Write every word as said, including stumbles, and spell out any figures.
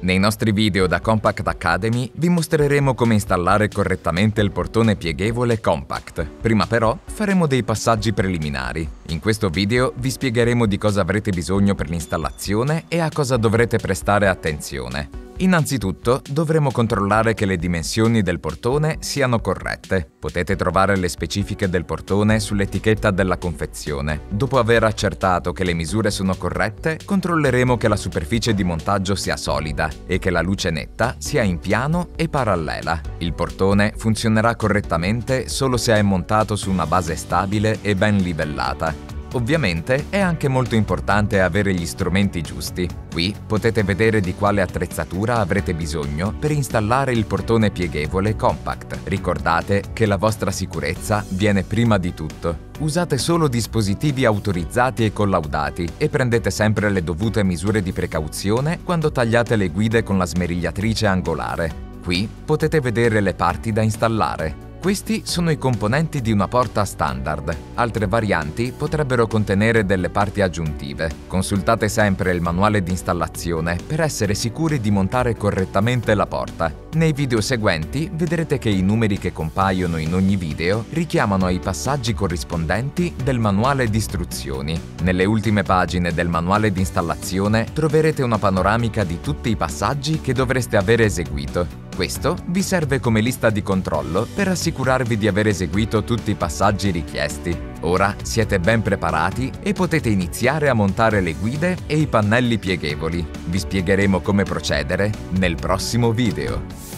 Nei nostri video da Compact Academy vi mostreremo come installare correttamente il portone pieghevole Compact. Prima però faremo dei passaggi preliminari. In questo video vi spiegheremo di cosa avrete bisogno per l'installazione e a cosa dovrete prestare attenzione. Innanzitutto dovremo controllare che le dimensioni del portone siano corrette. Potete trovare le specifiche del portone sull'etichetta della confezione. Dopo aver accertato che le misure sono corrette, controlleremo che la superficie di montaggio sia solida e che la luce netta sia in piano e parallela. Il portone funzionerà correttamente solo se è montato su una base stabile e ben livellata. Ovviamente è anche molto importante avere gli strumenti giusti. Qui potete vedere di quale attrezzatura avrete bisogno per installare il portone pieghevole Compact. Ricordate che la vostra sicurezza viene prima di tutto. Usate solo dispositivi autorizzati e collaudati e prendete sempre le dovute misure di precauzione quando tagliate le guide con la smerigliatrice angolare. Qui potete vedere le parti da installare. Questi sono i componenti di una porta standard. Altre varianti potrebbero contenere delle parti aggiuntive. Consultate sempre il manuale di installazione per essere sicuri di montare correttamente la porta. Nei video seguenti vedrete che i numeri che compaiono in ogni video richiamano ai passaggi corrispondenti del manuale di istruzioni. Nelle ultime pagine del manuale di installazione troverete una panoramica di tutti i passaggi che dovreste aver eseguito. Questo vi serve come lista di controllo per assicurarvi di aver eseguito tutti i passaggi richiesti. Ora siete ben preparati e potete iniziare a montare le guide e i pannelli pieghevoli. Vi spiegheremo come procedere nel prossimo video.